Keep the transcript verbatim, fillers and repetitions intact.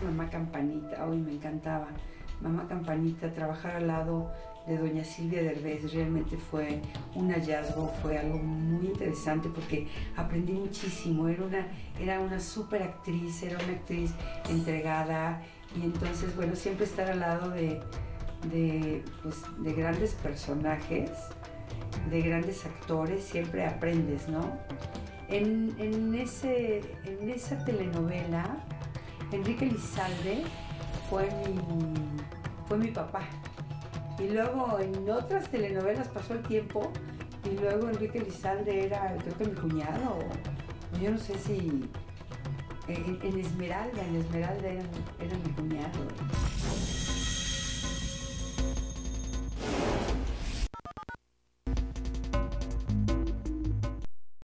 Mamá Campanita, hoy me encantaba. Mamá Campanita, trabajar al lado de doña Silvia Derbez realmente fue un hallazgo, fue algo muy interesante porque aprendí muchísimo. Era una, era una súper actriz, era una actriz entregada y entonces, bueno, siempre estar al lado de, de, pues, de grandes personajes, de grandes actores, siempre aprendes, ¿no? En, en, ese, en esa telenovela, Enrique Lizalde fue mi, fue mi papá. Y luego en otras telenovelas pasó el tiempo y luego Enrique Lizalde era, creo que mi cuñado, o yo no sé si en, en Esmeralda, en Esmeralda era, era mi cuñado.